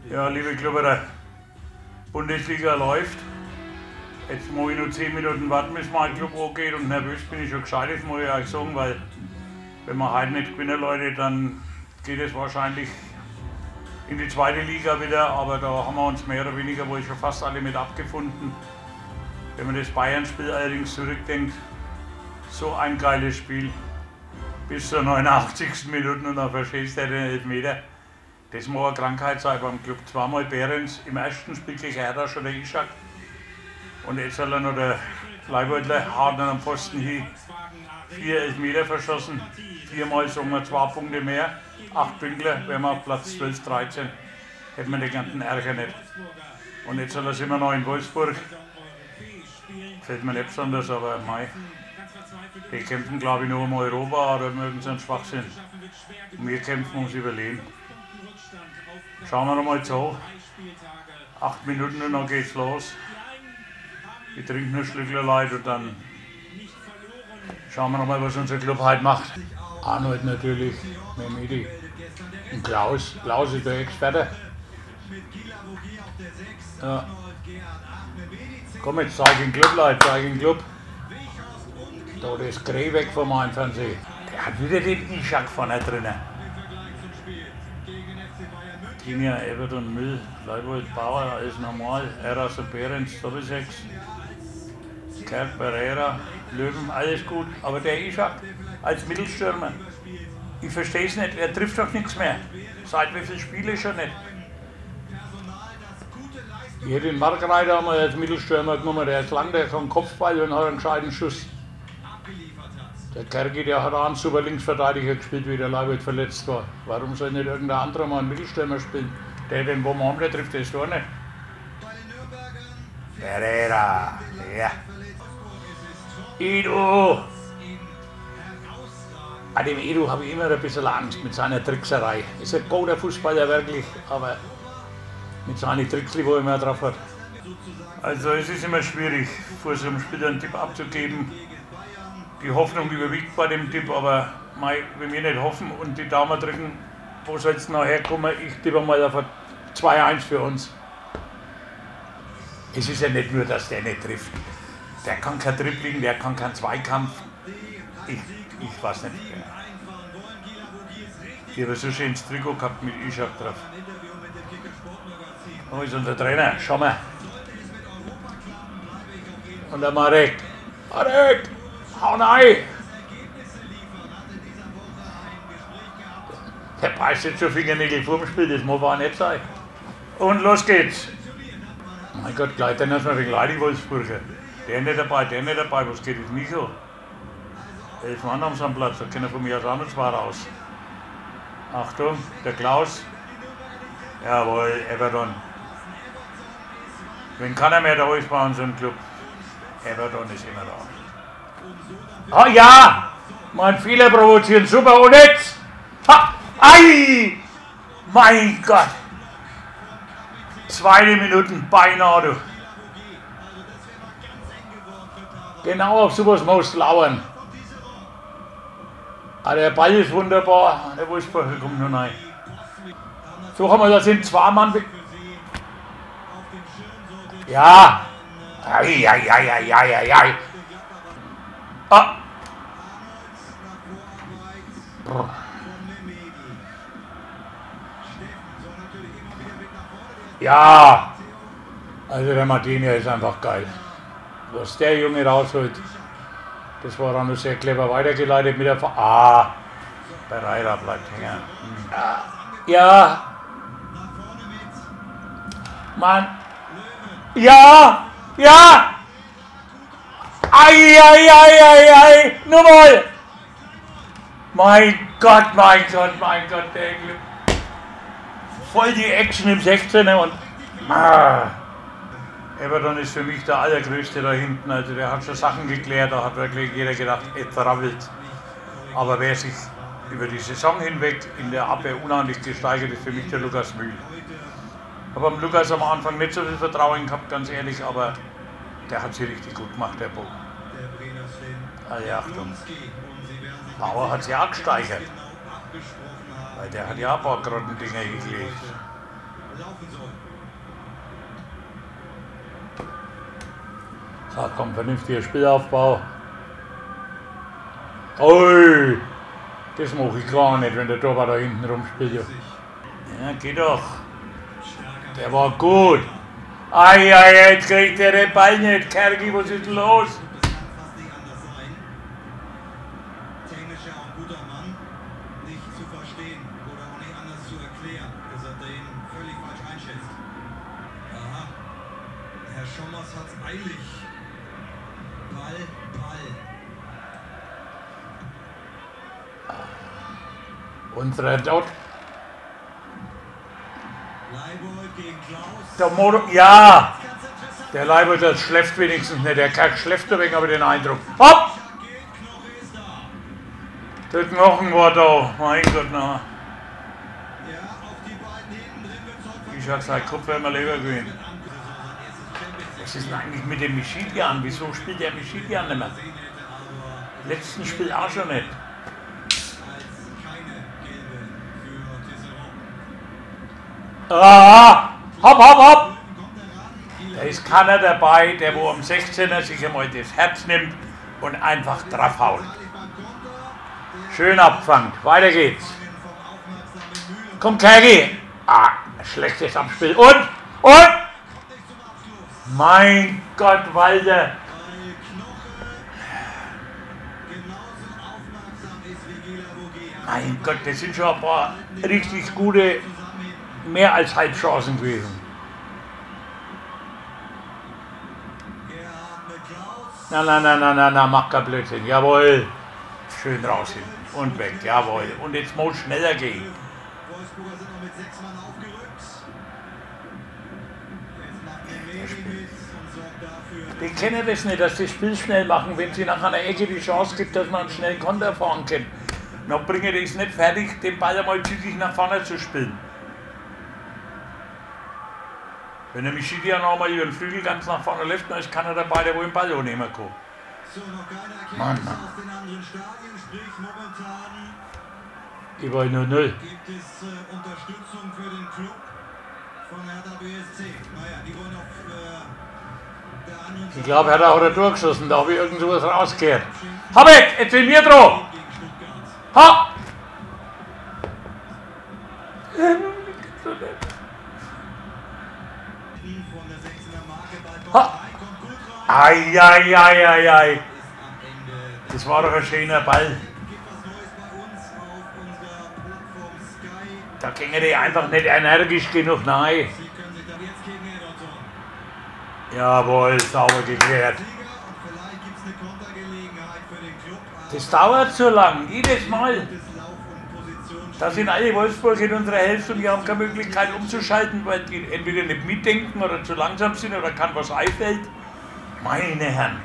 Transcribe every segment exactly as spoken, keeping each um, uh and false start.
Ja, liebe Klubberer, Bundesliga läuft. Jetzt muss ich nur zehn Minuten warten, bis mein Club hochgeht, und nervös bin ich schon gescheit, das muss ich euch sagen, weil wenn wir heute nicht gewinnen, Leute, dann geht es wahrscheinlich in die zweite Liga wieder, aber da haben wir uns mehr oder weniger wohl schon fast alle mit abgefunden. Wenn man das Bayern-Spiel allerdings zurückdenkt, so ein geiles Spiel, bis zur neunundachtzigsten Minute und dann verschießt er den Elfmeter. Das muss eine Krankheit sein beim Club. Zweimal Behrens, im ersten Spiel gegen Hertha schon der Ishak. Und jetzt hat er noch der Leibeutler hart an den Pfosten hin. Vier Elfmeter verschossen, viermal sagen wir zwei Punkte mehr, acht Pünktler, wären wir auf Platz zwölf, dreizehn. Hätten wir den ganzen Ärger nicht. Und jetzt sind wir noch in Wolfsburg. Fällt mir nicht besonders, aber mei. Die kämpfen, glaube ich, nur um Europa oder um irgendeinen Schwachsinn. Und wir kämpfen ums Überleben. Schauen wir noch mal zu. Acht Minuten und dann geht's los. Wir trinken ein Schlückchen Leid und dann schauen wir noch mal, was unser Club heute macht. Arnold natürlich, Mehmedi und Klaus. Klaus ist der Experte. Ja. Komm, jetzt zeig den Club, Leute, zeig den Club. Da ist Grey weg von meinem Fernsehen. Der hat wieder den Ishak vorne drinnen. Kinia, Everton, Müll, Leibold, Bauer, alles normal. Eras und Behrens, Doppelsechs. Kerk, Pereira, Löwen, alles gut. Aber der Ishak als Mittelstürmer, ich verstehe es nicht, er trifft doch nichts mehr. Seit wie viele Spiele schon nicht. Hier den Markreiter haben wir als Mittelstürmer genommen, der ist lang, der kann Kopfball und hat einen gescheiten Schuss. Der Kerki, der hat auch einen super Linksverteidiger gespielt, wie der Leibold verletzt war. Warum soll nicht irgendein anderer mal einen Mittelstürmer spielen? Der den Bomben der trifft das Tor nicht. Pereira, ja. Edu! Bei dem Edu habe ich immer ein bisschen Angst mit seiner Trickserei. Ist ein guter Fußballer wirklich, aber mit seinen Tricks, die er immer drauf hat. Also es ist immer schwierig, vor so einem Spieler einen Tipp abzugeben. Die Hoffnung überwiegt bei dem Tipp, aber mei, wenn wir nicht hoffen und die Daumen drücken, wo soll es noch herkommen? Ich tippe mal auf zwei eins für uns. Es ist ja nicht nur, dass der nicht trifft. Der kann kein Dribbling, der kann keinen Zweikampf. Ich, ich weiß nicht. Ich habe so schön ins Trikot gehabt mit Ishak drauf. Wo ist unser Trainer? Schau mal. Und der Marek. Marek! Hau rein! Der beißt jetzt schon Fingernägel vorm Spiel, das muss aber nicht sein. Und los geht's! Mein Gott, gleich dann ist man wegen Leid, Wolfsburger. Der nicht dabei, der nicht dabei, was geht jetzt nicht so? Elf Mann haben sie am Platz, da können von mir aus auch noch zwei raus. Achtung, der Klaus. Jawohl, Everton. Wenn keiner mehr da ist bei unserem Club, Everton ist immer da. Ah ja! Mein Fehler provozieren, super, und jetzt! Ha! Ei! Mein Gott! Zweite Minuten, beinahe, du. Genau auf sowas musst du lauern. Ah, der Ball ist wunderbar, der Wolfsburger kommt nur rein. So haben wir, da sind zwei Mann. Ja! Ei, ei, ei, ei, ei, ei, ei. Ah! Ja! Also der Martinia ist einfach geil. Was der Junge rausholt, das war dann noch sehr clever weitergeleitet mit der Ver Ah! Pereira bleibt hängen. Ja! Mann! Ja! Ja! Ei, ei, ei, ei, ei! Nur mal! Mein Gott, mein Gott, mein Gott, der Glück. Voll die Action im sechzehner und ah, Everton ist für mich der allergrößte da hinten. Also der hat schon Sachen geklärt, da hat wirklich jeder gedacht, er trabbelt. Aber wer sich über die Saison hinweg in der Abwehr unheimlich gesteigert, ist für mich der Lukas Mühl. Ich habe am Lukas am Anfang nicht so viel Vertrauen gehabt, ganz ehrlich, aber der hat sie richtig gut gemacht, der Bo. Also Achtung. Bauer hat sie auch gesteigert. Weil der hat ja auch ein paar Grottendinger hingelegt. So, komm, vernünftiger Spielaufbau. Ui, das mache ich gar nicht, wenn der Torwart da hinten rumspielt. Ja, geht doch. Der war gut. Ei, ei, jetzt kriegt der den Ball nicht. Kergi, was ist los? Herr Schommers hat's eilig. Ball, Ball. Unsere dort. Leibold gegen Klaus. Der Motor, ja! Der Leibold, das schläft wenigstens nicht. Der Kerl schläft ein wenig, aber den Eindruck. Hopp! Der Knochen war da. Mein Gott, na. Ich hab gesagt, Kopf wäre mir lieber gewesen. Was ist denn eigentlich mit dem Michilian? Wieso spielt der Michilian nicht mehr? Letzten Spiel auch schon nicht. Ah, hopp, hopp, hopp! Da ist keiner dabei, der wo am sechzehner sich einmal das Herz nimmt und einfach draufhaut. Schön abgefangen. Weiter geht's. Komm, Kergi! Ah, schlechtes Abspiel. Und? Und? Mein Gott, Walter! Mein Gott, das sind schon ein paar richtig gute, mehr als Halbchancen gewesen. Na, na, na, na, na, na, mach kein Blödsinn. Jawohl. Schön raus hin. Und weg, jawohl. Und jetzt muss schneller gehen. Die kennen das nicht, dass sie das Spiel schnell machen, wenn sie nach einer Ecke die Chance gibt, dass man einen schnellen Konter fahren kann. Dann bringen die es nicht fertig, den Ball einmal zügig nach vorne zu spielen. Wenn der Michilian noch mal über den Flügel ganz nach vorne läuft, dann ist keiner dabei, der wo den Ball auch nehmen kann. Mann, Mann. Über null null. Gibt es äh, Unterstützung für den Club von Hertha B S C? Naja, die wollen auf äh, der anderen Seite. Ich glaube, er hat auch durchgeschossen, da habe ich irgend sowas rausgehört. Hab ich! Jetzt sind wir dran! Ha! Ha! Ei, ei, ei, ei, ei. Das war doch ein schöner Ball. Da gingen die einfach nicht energisch genug rein. Jawohl, sauber geklärt. Das dauert so lang, jedes Mal. Da sind alle Wolfsburg in unserer Hälfte und die haben keine Möglichkeit umzuschalten, weil die entweder nicht mitdenken oder zu langsam sind oder kann was einfällt. Meine Herren.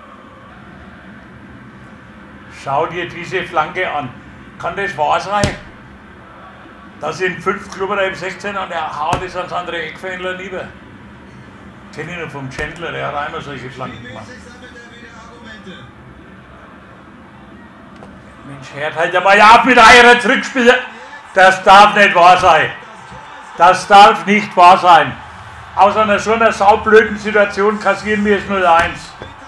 Schau dir diese Flanke an. Kann das wahr sein? Da sind fünf Klubberer im sechzehner und er haut es ans andere Eckfähnler lieber. Kenne ich noch vom Chandler, der hat einmal solche Flanken gemacht. Mensch, hört halt einmal ab mit eurer Zurückspieler. Das darf nicht wahr sein. Das darf nicht wahr sein. Aus einer so einer saublöden Situation kassieren wir es null eins.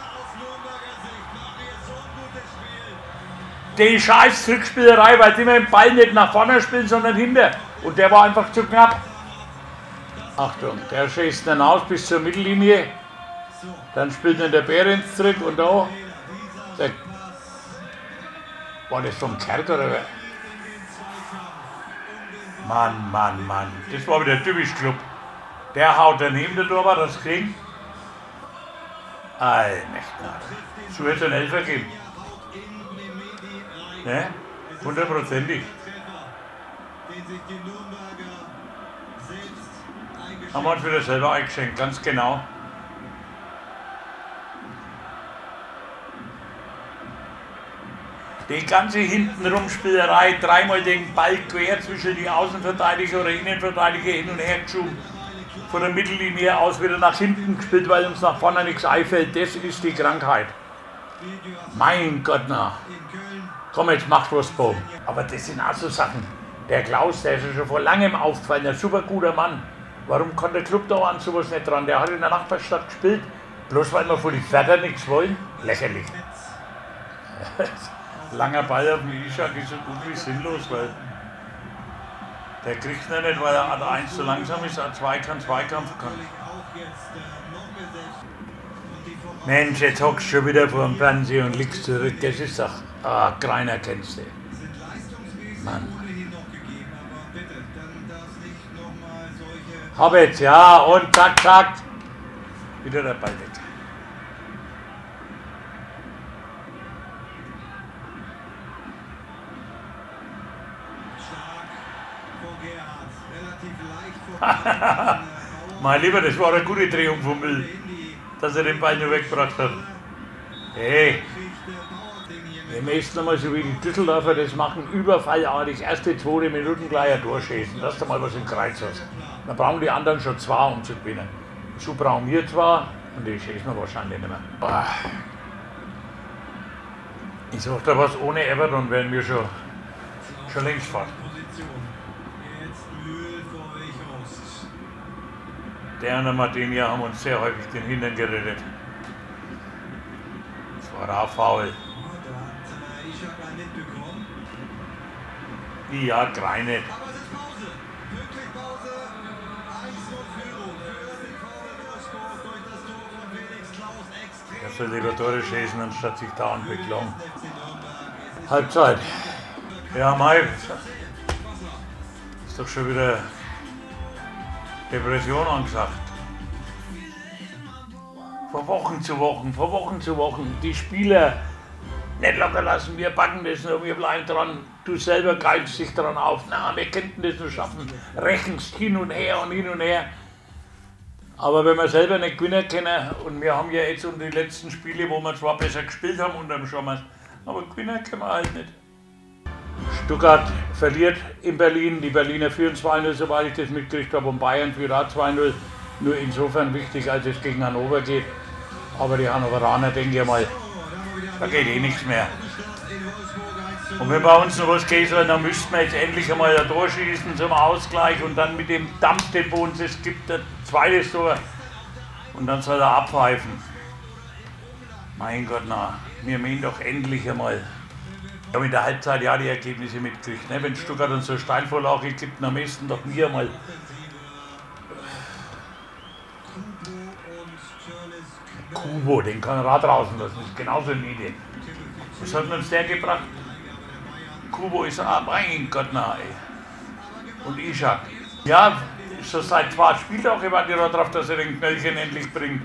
Die scheiß Zurückspielerei, weil sie mit dem Ball nicht nach vorne spielen, sondern hinter. Und der war einfach zu knapp. Achtung, der schießt dann aus bis zur Mittellinie. Dann spielt dann der Behrens zurück und da. Der, war das vom Kerk oder wer? Mann, Mann, Mann. Das war wieder typisch Club. Der haut daneben der Torwart das kriegen. Allmächtig. So hätte es einen Elfer geben. Ne? Hundertprozentig. Haben wir uns wieder selber eingeschenkt, ganz genau. Die ganze Hintenrum-Spielerei, dreimal den Ball quer zwischen die Außenverteidiger oder Innenverteidiger hin und her geschoben. Von der Mittellinie aus wieder nach hinten gespielt, weil uns nach vorne nichts einfällt. Das ist die Krankheit. Mein Gott, na. Komm, jetzt mach was, Bo. Aber das sind auch so Sachen. Der Klaus, der ist ja schon vor langem aufgefallen, ein super guter Mann. Warum kann der Club da an sowas nicht dran? Der hat in der Nachbarstadt gespielt, bloß weil wir von den Vätern nichts wollen. Lächerlich. Langer Ball auf den Ishak ist so gut wie sinnlos, weil der kriegt ihn nicht, weil er A eins zu langsam ist, A zwei kein Zweikampf kann. Mensch, jetzt hockst du schon wieder vor dem Fernseher und liegst zurück. Das ist doch, ah, keiner kennst du. Mann. Hab jetzt, ja, und zack, zack. Wieder der Ball weg. Mein Lieber, das war eine gute Drehung vom Müll, dass er den Ball nur weggebracht hat. Hey, wir müssen nochmal so wie die Düsseldorfer das machen, überfallartig, erste, zweite Minuten gleich ein Tor schießen, dass du mal was im Kreuz hast. Dann brauchen die anderen schon zwei, um zu gewinnen. So brauchen wir zwar, und die schießen wir wahrscheinlich nicht mehr. Boah. Ich sag dir was, ohne Everton wären wir schon, schon längst fort. Der und der Martinia haben uns sehr häufig den Hintern gerettet. Das war auch faul. Ja, Greinet. Er soll lieber Tore schießen, anstatt sich da und beklagen. Halbzeit. Ja, Mai. Ist doch schon wieder Depression angesagt. Von Wochen zu Wochen, von Wochen zu Wochen. Die Spieler nicht locker lassen, wir packen das nur, wir bleiben dran. Du selber greifst dich dran auf. Na, wir könnten das nur schaffen. Rechenst hin und her und hin und her. Aber wenn wir selber nicht gewinnen können, und wir haben ja jetzt um die letzten Spiele, wo wir zwar besser gespielt haben unterm Schommers, aber gewinnen können wir halt nicht. Stuttgart verliert in Berlin, die Berliner führen zwei null, soweit ich das mitgekriegt habe, und Bayern führt auch zwei null. Nur insofern wichtig, als es gegen Hannover geht. Aber die Hannoveraner, denke ich mal, da geht eh nichts mehr. Und wenn bei uns noch was geht, dann müssten wir jetzt endlich einmal ein Tor schießen zum Ausgleich und dann mit dem Dampf, den bei uns es gibt, ein zweites Tor. Und dann soll er abpfeifen. Mein Gott, na, wir meinen doch endlich einmal. Ich habe in der Halbzeit ja die Ergebnisse mitgekriegt. Ne? Wenn Stuttgart uns so Steilvorlage gibt, dann am besten doch wir mal. Kubo, den kann er auch draußen lassen, das ist genauso ein Idee. Was hat uns der gebracht? Kubo ist auch, mein Gott, nein. Und Ishak. Ja, schon seit zwei Spieltagen war die darauf, dass er den Knöllchen endlich bringt.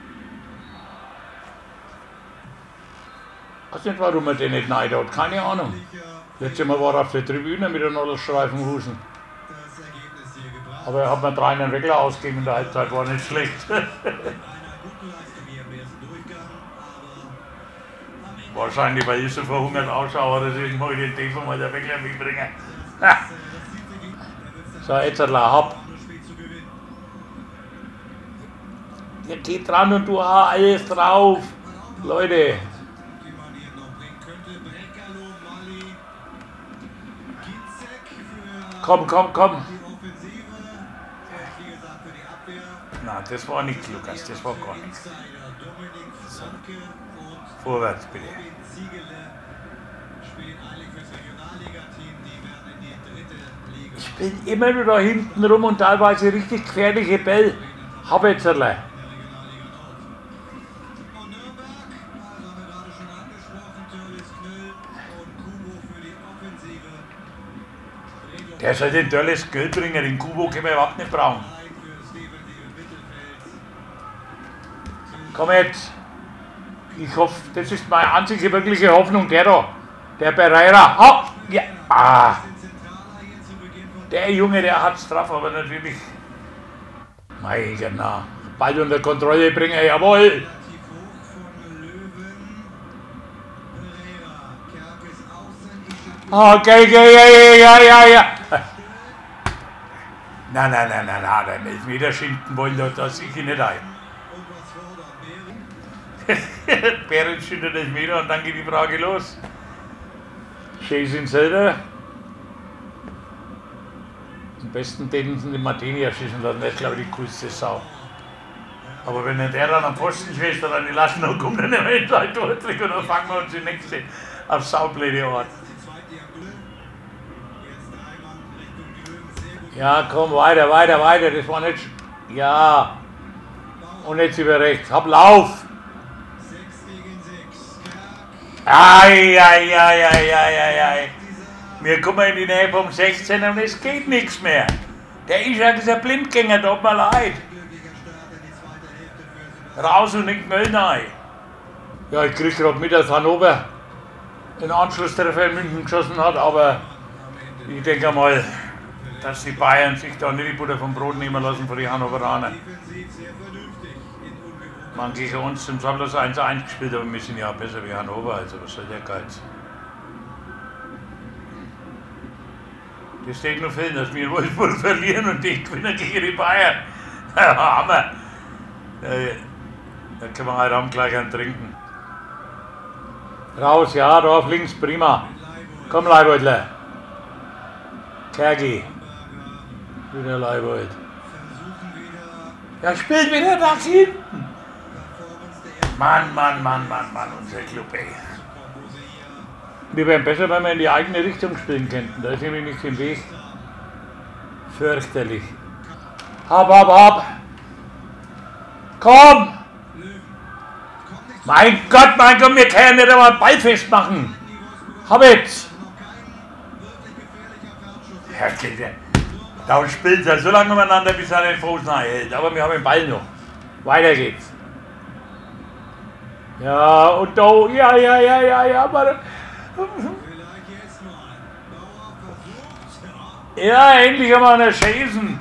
Ich weiß nicht, warum er den nicht neid hat, keine Ahnung. Letztes Mal war er auf der Tribüne mit einem Nadelstreifenhusen. Aber er hat mir drei einen Regler ausgegeben in der Halbzeit, war nicht schlecht. Wahrscheinlich, weil ich so verhungert ausschaue, dass ich mal den Telefon mal der Regler mitbringe. So, jetzt hat er ab. Der geht dran und du hast alles drauf. Leute. Komm, komm, komm. Na, das war nicht Lukas, das war gar nichts. So. Vorwärts bitte. Ich bin immer nur da hinten rum und teilweise richtig gefährliche Bälle. Habetzerle. Der soll den tolles Geld bringen, den Kubo können wir überhaupt nicht brauchen. Komm jetzt. Ich hoffe, das ist meine einzige wirkliche Hoffnung, der da. Der Pereira. Oh, ja. Ah. Der Junge, der hat's drauf, aber natürlich. Mein Gott, na. Ball unter Kontrolle bringen, jawohl. Okay, ja, ja, ja, ja, ja. Nein, nein, nein, nein, nein, den Elfmeter schinden wollen, da sehe ich nicht ein. Behrens schindet Elfmeter und dann geht die Frage los. Schieß ihn selber. Am besten den sie den Martini erschießen lassen, das ist glaube ich die coolste Sau. Aber wenn der dann am Pfosten schießt, dann die lassen noch kommen, dann nehmen wir ihn gleich durch und dann fangen wir uns die nächste auf Saublöde an. Ja, komm, weiter, weiter, weiter, das war nicht... Ja. Und jetzt über rechts, hab Lauf! Ei, ei, ei, ei, ei, ei. Wir kommen in die Nähe vom sechzehner und es geht nichts mehr. Der ist ja dieser Blindgänger, tut mir leid. Raus und in den Müll rein. Ja, ich krieg gerade mit, dass Hannover den Anschlusstreffer in München geschossen hat, aber ich denke mal, dass die Bayern sich da nicht die Butter vom Brot nehmen lassen von den Hannoveraner. Man gegen uns zum Samstag eins eins gespielt, aber wir sind ja besser wie Hannover, also was soll der Geiz? Das steht nur fehlen, dass wir Wolfsburg verlieren und die gewinnen gegen die Bayern. Hammer! Da können wir heute Abend gleich einen trinken. Raus, ja, da auf links, prima. Komm, Leibeutler. Kergi. Wieder Leibeut. Ja, spielt wieder nach hinten. Mann, Mann, Mann, Mann, Mann, unser Club, ey. Wir wären besser, wenn wir in die eigene Richtung spielen könnten. Da ist nämlich nichts im Weg. Fürchterlich. Hab, hab, hab. Komm! Mein Gott, mein Gott, wir können ja nicht einmal einen Ball festmachen. Hab jetzt! Da spielt er so lange umeinander, bis er den Fuß hält. Aber wir haben den Ball noch. Weiter geht's. Ja, und da, ja, ja, ja, ja, ja, aber. Ja, endlich einmal einen Schießen.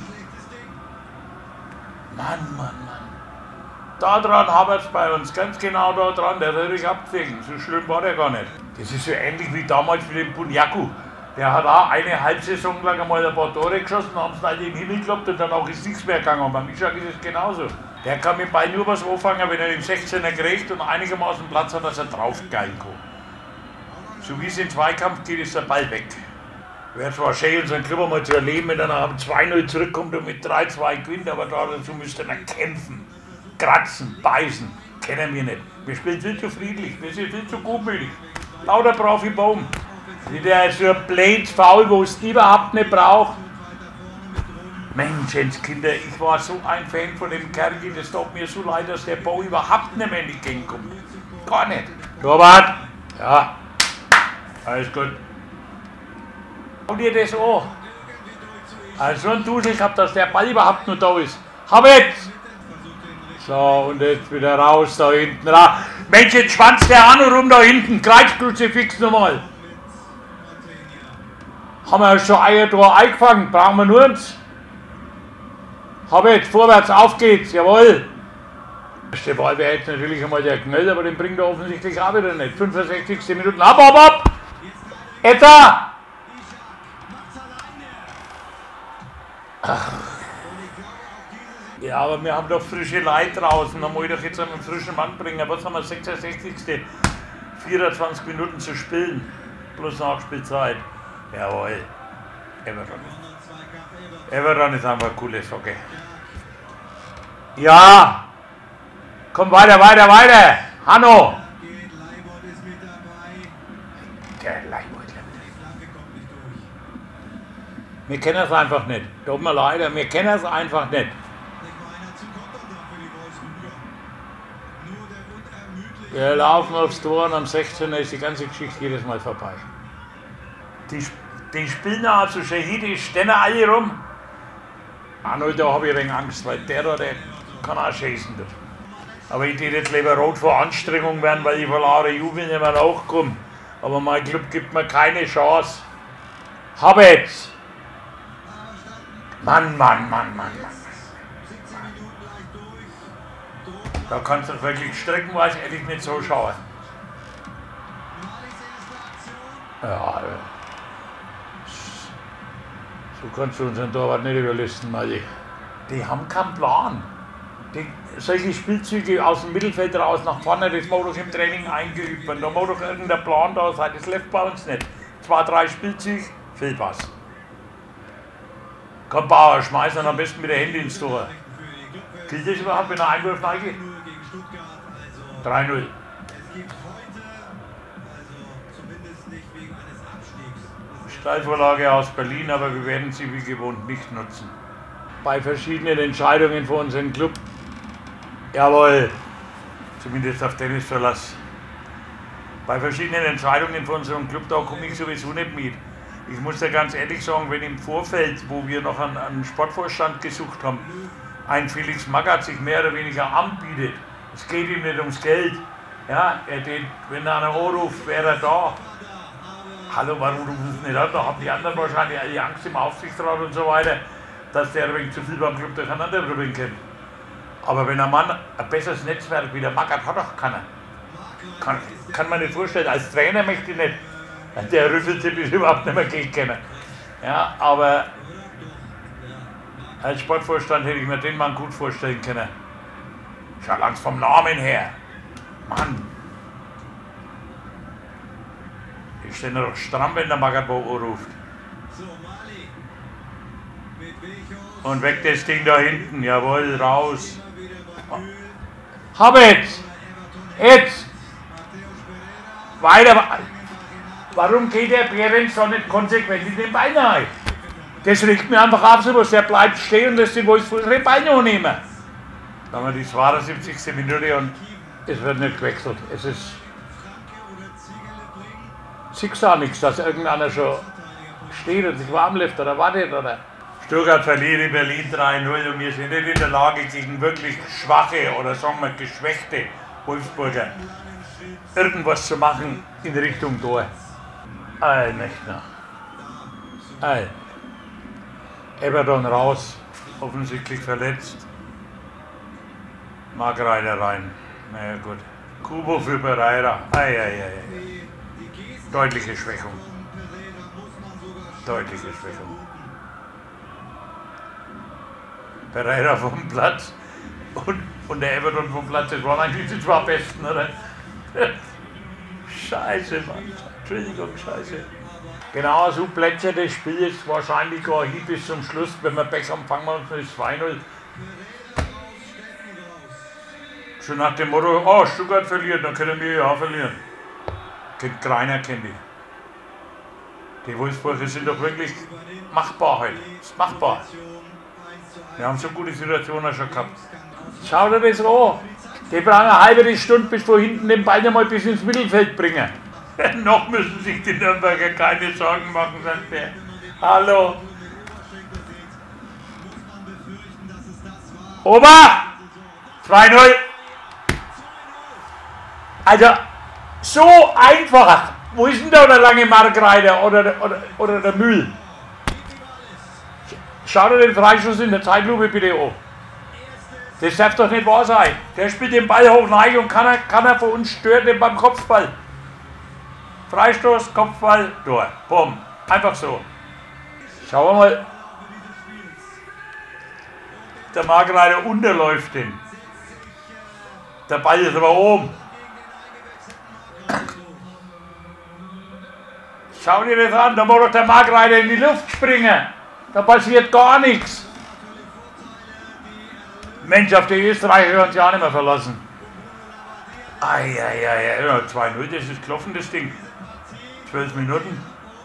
Mann, Mann, Mann. Da dran haben wir es bei uns, ganz genau da dran, der soll sich abzwingen. So schlimm war der gar nicht. Das ist so ähnlich wie damals mit dem Bunyaku. Der hat auch eine Halbsaison lang einmal ein paar Tore geschossen, haben es in den Himmel geklappt und danach ist nichts mehr gegangen. Und beim Ishak ist es genauso. Der kann mit dem Ball nur was anfangen, wenn er den sechzehner kriegt und einigermaßen Platz hat, dass er draufgeilen kann. So wie es in Zweikampf geht, ist der Ball weg. Wäre zwar schön, unseren Club einmal zu erleben, wenn er nach zwei null zurückkommt und mit drei zwei gewinnt, aber dazu müsste er kämpfen, kratzen, beißen. Kennen wir nicht. Wir spielen viel zu friedlich, wir sind viel zu gutmütig. Lauter Profi Baum. Der ist so ein blödes Foul, wo es überhaupt nicht braucht. Menschenskinder, ich war so ein Fan von dem Kerl, das tut mir so leid, dass der Bau überhaupt nicht mehr in die Gegend kommt. Gar nicht. Torwart! Ja. Alles gut. Schau dir das an. Also so ein Dusel gehabt, dass der Ball überhaupt nur da ist. Hab jetzt! So, und jetzt wieder raus da hinten. Mensch, jetzt schwanzt der auch noch rum da hinten. Kreuzkruzifix nochmal. Haben wir schon ein Tor eingefangen, brauchen wir nur eins. Hab jetzt, vorwärts, auf geht's, jawohl. Der Ball wäre jetzt natürlich einmal der Knöll, aber den bringt er offensichtlich auch wieder nicht. fünfundsechzigste Minuten, ab, ab, ab! Jetzt da! Ja, aber wir haben doch frische Leute draußen, da muss ich doch jetzt einen frischen Mann bringen. Was haben wir, sechsundsechzigste vierundzwanzig Minuten zu spielen, plus Nachspielzeit. Jawohl, Everton. Everton ist einfach eine coole Socke. Ja! Komm weiter, weiter, weiter! Hanno! Der Leibeutler. Wir kennen es einfach nicht. Tut mir leid, wir kennen es einfach nicht. Wir laufen aufs Tor und am sechzehner ist die ganze Geschichte jedes Mal vorbei. Die, die spielen auch zu Shahidi, die stehen alle rum. Arnold, da habe ich ein wenig Angst, weil der da, der kann auch schießen. Aber ich würde jetzt lieber rot vor Anstrengung werden, weil ich vor lauter Jubel nicht mehr nachkomme. Aber mein Club gibt mir keine Chance. Hab jetzt! Mann, Mann, Mann, Mann, Mann. Da kannst du wirklich streckenweise ehrlich nicht so schauen. Ja, so kannst du unseren Torwart nicht überlisten, Mali. Die haben keinen Plan. Die, solche Spielzüge aus dem Mittelfeld raus nach vorne, das muss doch im Training eingeübt werden. Da muss doch irgendein Plan da sein. Das läuft bei uns nicht. Zwei, drei Spielzüge, viel was. Komm, Bauer, schmeiß dann am besten mit der Hände ins Tor. Gilt das überhaupt, wenn er Einwurf reingeht? drei null. Steilvorlage aus Berlin, aber wir werden sie wie gewohnt nicht nutzen. Bei verschiedenen Entscheidungen für unseren Club, jawohl, zumindest auf Dennis Verlass. Bei verschiedenen Entscheidungen für unseren Club, da komme ich sowieso nicht mit. Ich muss ja ganz ehrlich sagen, wenn im Vorfeld, wo wir noch einen, einen Sportvorstand gesucht haben, ein Felix Magath sich mehr oder weniger anbietet, es geht ihm nicht ums Geld. Ja, er den, wenn einer anruft, wäre er da. Hallo, warum rufst du nicht an? Da haben die anderen wahrscheinlich alle Angst im Aufsichtsrat und so weiter, dass der ein wenig zu viel beim Club durcheinander bringen kann. Aber wenn ein Mann ein besseres Netzwerk wie der Magath hat, doch keiner. Kann, kann man nicht vorstellen. Als Trainer möchte ich nicht. Der Rüffeltipp ist überhaupt nicht mehr gehen können. Ja, aber als Sportvorstand hätte ich mir den Mann gut vorstellen können. Schau langs vom Namen her. Mann. Ich stehe noch stramm, wenn der Magath ruft. Und weg das Ding da hinten. Jawohl, raus. Hab jetzt. Jetzt. Weiter. Warum geht der Behrens doch nicht konsequent in den Bein rein? Das regt mir einfach ab, so was. Der bleibt stehen und lässt den Wolfsburg die Beine annehmen. Da haben wir die zweiundsiebzigste Minute und es wird nicht gewechselt. Es ist. Siehst du auch nichts, dass irgendeiner schon steht und sich warm läuft oder wartet, oder? Stuttgart verliert in Berlin drei null und wir sind nicht in der Lage, gegen wirklich schwache oder sagen wir geschwächte Wolfsburger irgendwas zu machen in Richtung Tor. Allmächtig. All. Everton raus, offensichtlich verletzt. Margreiter rein. Naja gut. Kubo für Pereira. Ei, ei, ei. Deutliche Schwächung. Deutliche Schwächung. Pereira vom Platz und, und der Everton vom Platz. Das waren eigentlich die zwei Besten, oder? Scheiße, Mann. Entschuldigung, scheiße. Genau so Plätze des Spiels wahrscheinlich gar hin bis zum Schluss. Wenn wir Pech haben, fangen wir uns mit zwei null. Schon nach dem Motto, oh, Stuttgart verliert, dann können wir ja auch verlieren. Keiner kennt die. Die Wolfsburger sind doch wirklich machbar heute. Ist machbar. Wir haben so gute Situationen schon gehabt. Schau dir das an. Die brauchen eine halbe Stunde, bis wir hinten den Ball mal bis ins Mittelfeld bringen. Noch müssen sich die Nürnberger keine Sorgen machen, sagt der. Hallo. Ober! zwei null. Also, so einfach. Wo ist denn da der lange Margreiter oder, oder, oder der Mühl? Schau dir den Freischuss in der Zeitlupe bitte an. Das darf doch nicht wahr sein. Der spielt den Ball hoch rein und kann er, kann er von uns stören den beim Kopfball. Freistoß, Kopfball, Tor. Bumm. Einfach so. Schauen wir mal. Der Margreiter unterläuft den. Der Ball ist aber oben. Schau dir das an, da muss doch der Margreiter in die Luft springen. Da passiert gar nichts. Mensch, auf die Österreicher können sie auch nicht mehr verlassen. Eieiei, ja, zwei null, das ist gelaufen, das Ding. zwölf Minuten.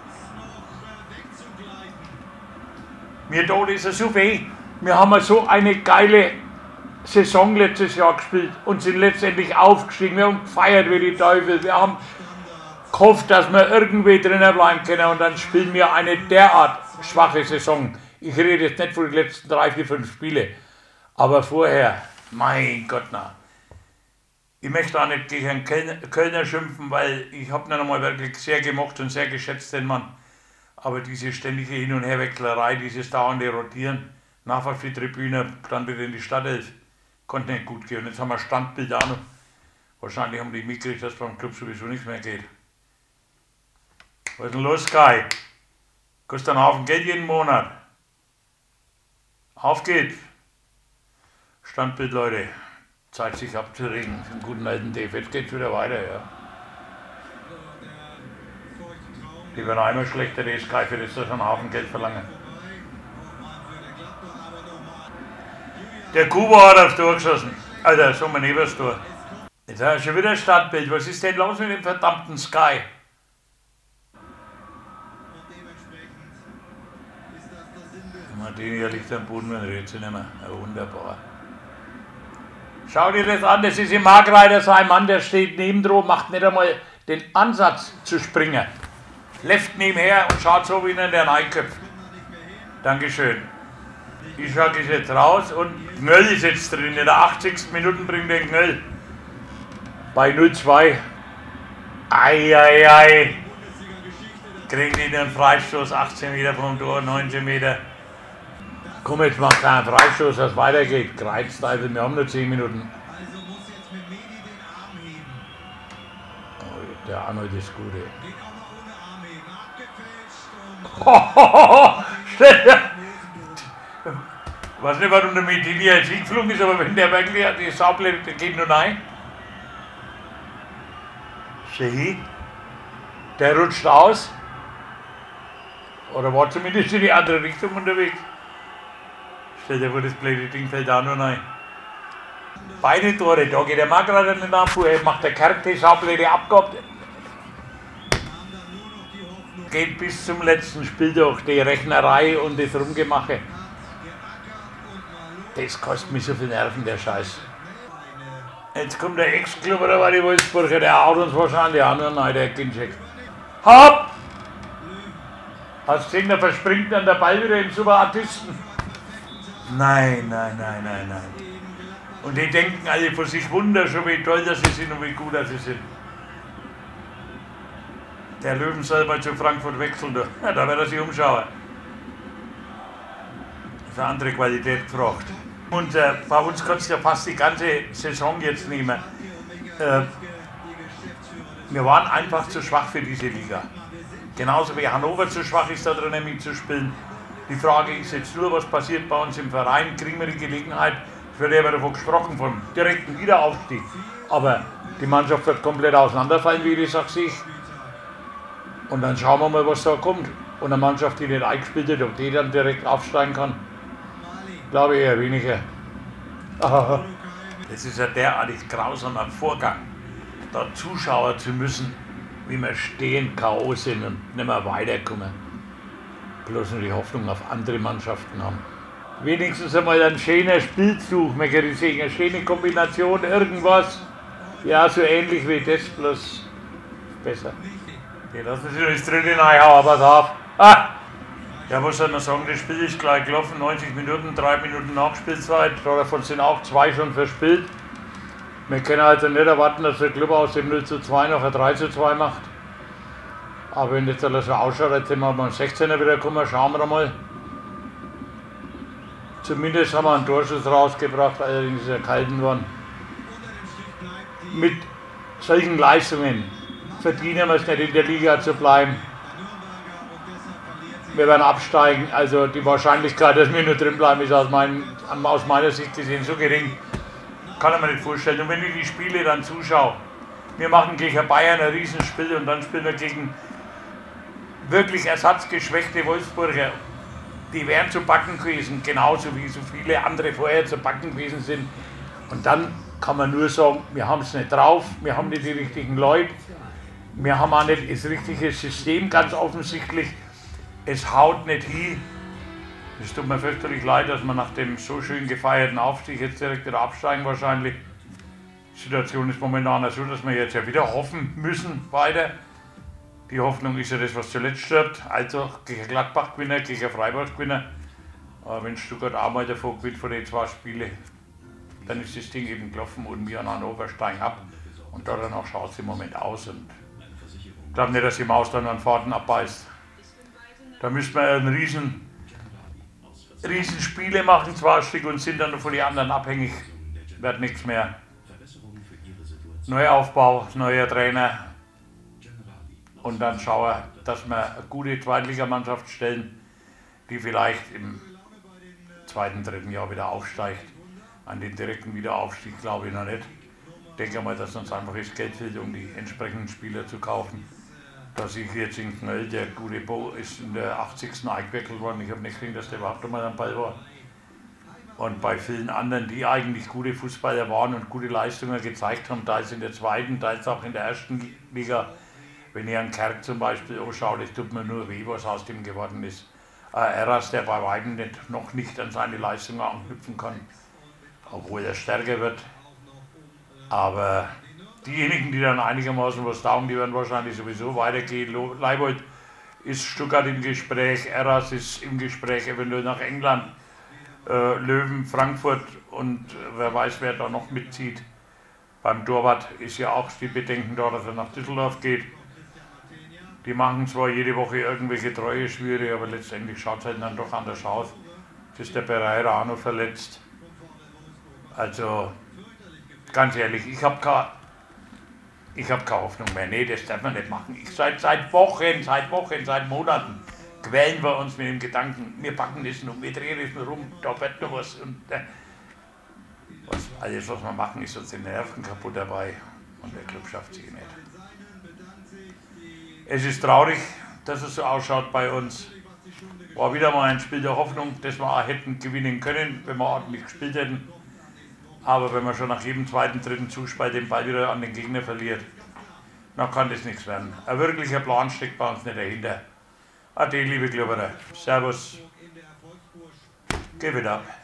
Mir tut ist es so weh. Wir haben so eine geile Saison letztes Jahr gespielt und sind letztendlich aufgestiegen. Wir haben gefeiert wie die Teufel. Wir haben gehofft, dass wir irgendwie drinnen bleiben können und dann spielen wir eine derart schwache Saison. Ich rede jetzt nicht von den letzten drei, vier, fünf Spiele, aber vorher, mein Gott, na. Ich möchte auch nicht gegen einen Kölner, Kölner schimpfen, weil ich habe ihn einmal wirklich sehr gemocht und sehr geschätzt, den Mann. Aber diese ständige Hin- und Herwechselerei, dieses dauernde Rotieren, nach auf die Tribüne, dann wieder in die Stadtelf, konnte nicht gut gehen. Und jetzt haben wir Standbild auch noch. Wahrscheinlich haben die mitgekriegt, dass beim Club sowieso nichts mehr geht. Was ist denn los, Kai? Kostet einen Haufen Geld jeden Monat. Auf geht's. Standbild, Leute. Zeit sich abzuregen. Für einen guten alten Dave. Jetzt geht's wieder weiter, ja. Die werden einmal schlechter, die Sky, für das sie einen Haufen Geld verlangen. Der Kuba hat aufs Tor geschossen. Alter, so mein Ebers Tor. Jetzt haben wir schon wieder ein Startbild. Was ist denn los mit dem verdammten Sky? Martini liegt am Boden, man redet sich nicht mehr. Ja, wunderbar. Schau dir das an, das ist im Markreiter so ein Mann, der steht nebendran, macht nicht einmal den Ansatz zu springen. Läuft nebenher und schaut so, wie ihn der reinköpft. Dankeschön. Ishak ist jetzt raus und Gnöll ist jetzt drin. In der achtzigsten Minute bringt der Gnöll. Bei null zwei. Eieiei. Kriegen die den Freistoß, achtzehn Meter vom Tor, neunzehn Meter. Komm, jetzt macht er einen Freistoß, dass es weitergeht. Kreuzteufel, wir haben nur zehn Minuten. Also muss jetzt mit Medi den Arm heben. Oh, der Arnold ist gut, ey. Geht auch mal ohne Arm heben. Abgefälscht und... Ich weiß nicht, warum der Medini jetzt hingeflogen ist, aber wenn der wirklich hat, die Saublätte, der geht nur rein. Sieh, der rutscht aus. Oder war zumindest in die andere Richtung unterwegs. Stell dir vor, das blöde Ding fällt auch noch rein. Beide Tore, da geht der Markreiter nicht ab, er macht der Kerk die Saublätte abgehabt. Geht bis zum letzten Spiel durch, die Rechnerei und das Rumgemache. Das kostet mich so viel Nerven, der Scheiß. Jetzt kommt der Ex-Club oder war die Wolfsburger, der haut uns wahrscheinlich auch noch rein, der Ginczek. Hopp! Hast du gesehen, der verspringt dann der Ball wieder im Superartisten. Nein, nein, nein, nein, nein. Und die denken alle von sich Wunder, schon wie toll dass sie sind und wie gut dass sie sind. Der Löwen soll mal zu Frankfurt wechseln, da, da wird er sich umschauen. Das ist eine andere Qualität gefragt. Und äh, bei uns kannst du ja fast die ganze Saison jetzt nehmen. Äh, wir waren einfach zu schwach für diese Liga. Genauso wie Hannover zu schwach ist, da drin mitzuspielen. Die Frage ist jetzt nur, was passiert bei uns im Verein? Kriegen wir die Gelegenheit? Es wird ja davon gesprochen, vom direkten Wiederaufstieg. Aber die Mannschaft wird komplett auseinanderfallen, wie ich sage ich. Und dann schauen wir mal, was da kommt. Und eine Mannschaft, die nicht eingespielt hat, ob die dann direkt aufsteigen kann, glaube ich eher weniger. Das ist ein derartig grausamer Vorgang, da Zuschauer zu müssen, wie wir stehen, K O sind und nicht mehr weiterkommen. Bloß nur die Hoffnung auf andere Mannschaften haben. Wenigstens einmal ein schöner Spielzug, man kann sehen, eine schöne Kombination, irgendwas. Ja, so ähnlich wie das, bloß besser. Die lassen sich das dritte reinhauen, pass auf. Ah! Ja, was soll man sagen, das Spiel ist gleich gelaufen, neunzig Minuten, drei Minuten Nachspielzeit, davon sind auch zwei schon verspielt. Wir können also nicht erwarten, dass der Club aus dem null zu zwei noch ein drei zu zwei macht. Aber wenn jetzt alles so ausschaut, jetzt sind wir beim sechzehner wieder gekommen, schauen wir mal. Zumindest haben wir einen Torschuss rausgebracht, allerdings ist er kalten worden. Mit solchen Leistungen verdienen wir es nicht, in der Liga zu bleiben. Wir werden absteigen, also die Wahrscheinlichkeit, dass wir nur drin bleiben, ist aus, mein, aus meiner Sicht gesehen so gering. Kann ich mir nicht vorstellen. Und wenn ich die Spiele dann zuschaue, wir machen gegen Bayern ein Riesenspiel und dann spielen wir gegen wirklich ersatzgeschwächte Wolfsburger. Die wären zu backen gewesen, genauso wie so viele andere vorher zu backen gewesen sind. Und dann kann man nur sagen, wir haben es nicht drauf, wir haben nicht die richtigen Leute, wir haben auch nicht das richtige System, ganz offensichtlich. Es haut nicht hin. Es tut mir fürchterlich leid, dass wir nach dem so schön gefeierten Aufstieg jetzt direkt wieder absteigen wahrscheinlich. Die Situation ist momentan so, dass wir jetzt ja wieder hoffen müssen weiter. Die Hoffnung ist ja das, was zuletzt stirbt. Also gegen Gladbach Gewinner, gegen Freiburg Gewinner. Aber wenn Stuttgart auch mal davon gewinnt von den zwei Spielen, dann ist das Ding eben gelaufen und wir an Hannover steigen ab. Und danach schaut es im Moment aus. Und ich glaube nicht, dass die Maus dann an Fahrten abbeißt. Da müssen wir einen riesen, riesen Spiele machen, zwei Stück, und sind dann von den anderen abhängig. Wird nichts mehr. Neuer Aufbau, neuer Trainer. Und dann schauen wir, dass wir eine gute Zweitligamannschaft stellen, die vielleicht im zweiten, dritten Jahr wieder aufsteigt. An den direkten Wiederaufstieg glaube ich noch nicht. Ich denke mal, dass uns einfach das Geld fehlt, um die entsprechenden Spieler zu kaufen. Dass ich jetzt in Knöll, der gute Bo ist in der achtzigsten eingewechselt worden. Ich habe nicht gesehen, dass der überhaupt einmal am Ball war. Und bei vielen anderen, die eigentlich gute Fußballer waren und gute Leistungen gezeigt haben, teils in der zweiten, teils auch in der ersten Liga. Wenn ich an Kerk zum Beispiel anschaue, das tut mir nur weh, was aus dem geworden ist. Äh, Eras, der bei weitem nicht, noch nicht an seine Leistungen anknüpfen kann, obwohl er stärker wird. Aber diejenigen, die dann einigermaßen was taugen, die werden wahrscheinlich sowieso weitergehen. Leibold ist Stuttgart im Gespräch, Eras ist im Gespräch, eventuell nach England. Äh, Löwen, Frankfurt und äh, wer weiß, wer da noch mitzieht. Beim Torwart ist ja auch die Bedenken da, dass er nach Düsseldorf geht. Die machen zwar jede Woche irgendwelche treue Schwüre, aber letztendlich schaut es halt dann doch anders aus. Jetzt ist der Pereira auch noch verletzt. Also, ganz ehrlich, ich habe keine ich hab keine Hoffnung mehr. Nee, das darf man nicht machen. Ich, seit, seit Wochen, seit Wochen, seit Monaten quälen wir uns mit dem Gedanken, wir packen das noch, wir drehen das noch rum, da wird noch was. Und, äh, was alles, was wir machen, ist uns die Nerven kaputt dabei. Und der Club schafft sich nicht. Es ist traurig, dass es so ausschaut bei uns. War wieder mal ein Spiel der Hoffnung, dass wir auch hätten gewinnen können, wenn wir ordentlich gespielt hätten. Aber wenn man schon nach jedem zweiten, dritten Zuspiel den Ball wieder an den Gegner verliert, dann kann das nichts werden. Ein wirklicher Plan steckt bei uns nicht dahinter. Ade, liebe Klubberer. Servus. Give it up.